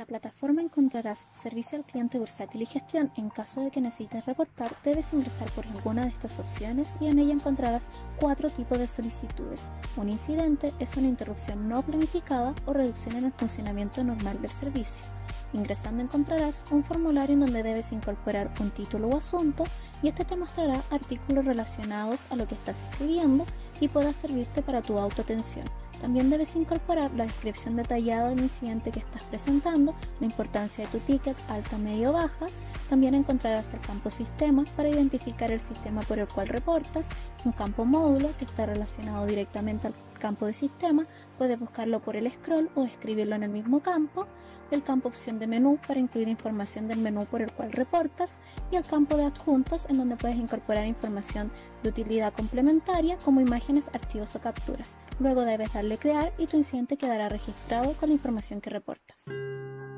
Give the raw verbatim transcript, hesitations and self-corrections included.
la plataforma encontrarás servicio al cliente bursátil y gestión. En caso de que necesites reportar, debes ingresar por alguna de estas opciones y en ella encontrarás cuatro tipos de solicitudes. Un incidente es una interrupción no planificada o reducción en el funcionamiento normal del servicio. Ingresando encontrarás un formulario en donde debes incorporar un título o asunto y este te mostrará artículos relacionados a lo que estás escribiendo y pueda servirte para tu autoatención. También debes incorporar la descripción detallada del incidente que estás presentando, la importancia de tu ticket, alta, media o baja. También encontrarás el campo sistema para identificar el sistema por el cual reportas, un campo módulo que está relacionado directamente al campo de sistema, puedes buscarlo por el scroll o escribirlo en el mismo campo, el campo opción de menú para incluir información del menú por el cual reportas y el campo de adjuntos en donde puedes incorporar información de utilidad complementaria como imágenes, archivos o capturas. Luego debes darle crear y tu incidente quedará registrado con la información que reportas.